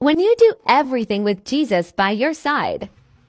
When you do everything with Jesus by your side.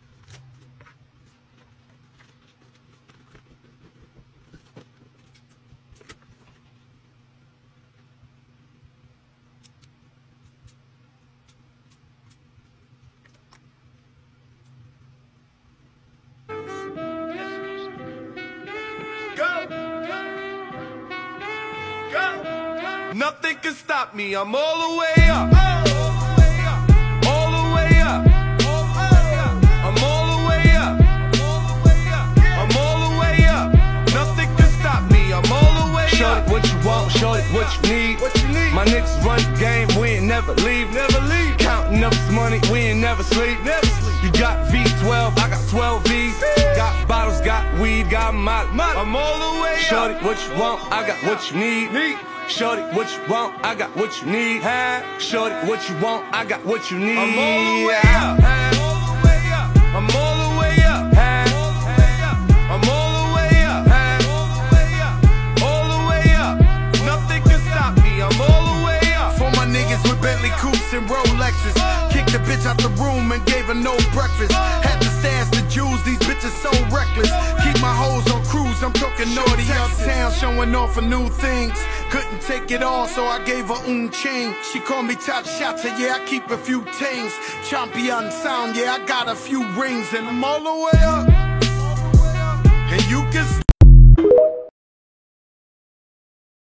Nothing can stop me, I'm all the way up. All the way up. I'm all the way up. I'm all the way up. Nothing can stop me, I'm all the way up. Show it what you want, show it what you need. My niggas run the game, we ain't never leave. Counting up this money, we ain't never sleep. You got V12, I got 12 V's. Got bottles, got weed, got molly. I'm all the way up. Shorty, what you want, I got what you need. Shorty, what you want, I got what you need. Shorty, what you want, I got what you need. I'm all the way up. I'm all the way up. I'm all the way up. All the way up. Nothing can stop me, I'm all the way up. For my niggas with Bentley coupes and Rolexes, kicked the bitch out the room and gave her no breakfast. Had to stash the jewels, these bitches so reckless. Keep my hoes on cruise, I'm talking naughty uptown, showing off for new things. Couldn't take it all, so I gave her chain. She called me top shotter, yeah, I keep a few tings. Champion sound, yeah, I got a few rings. And I'm all the way up, and you can